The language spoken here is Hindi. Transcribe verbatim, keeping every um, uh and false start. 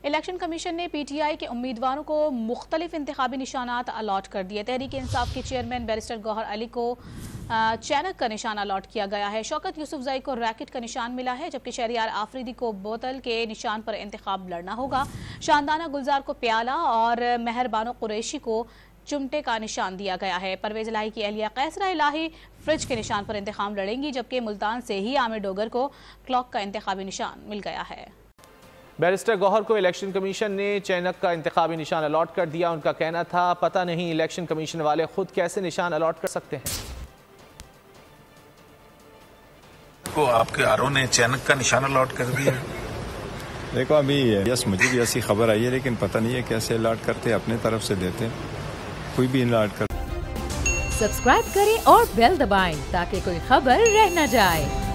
इलेक्शन कमीशन ने पी टी आई के उम्मीदवारों को मुख्तलिफ इंतखाबी निशानात अलॉट कर दिए। तहरीक इंसाफ के चेयरमैन बैरिस्टर गौहर अली को चैनक का निशान अलॉट किया गया है। शौकत यूसुफजई को रैकेट का निशान मिला है, जबकि शहरियार आफरीदी को बोतल के निशान पर इंतखाब लड़ना होगा। शानदाना गुलजार को प्याला और मेहरबानो कुरैशी को चुमटे का निशान दिया गया है। परवेज इलाही की अहलिया कैसरा इलाही फ्रिज के निशान पर इंतखाब लड़ेंगी, जबकि मुल्तान से ही आमिर डोगर को क्लॉक का इंतखाबी निशान मिल गया है। बैरिस्टर गौहर को इलेक्शन कमीशन ने चैनक का इंतखाबी निशान अलॉट कर दिया। उनका कहना था, पता नहीं इलेक्शन कमीशन वाले खुद कैसे निशान अलॉट कर सकते हैं। को आपके आरओ ने चैनक का निशान अलॉट कर दिया। देखो अभी यस मुझे भी ऐसी खबर आई है, लेकिन पता नहीं है कैसे अलॉट करते, अपने तरफ से देते, कोई भी अलॉट कर। सब्सक्राइब करें और बेल दबाएं ताकि कोई खबर रह न जाए।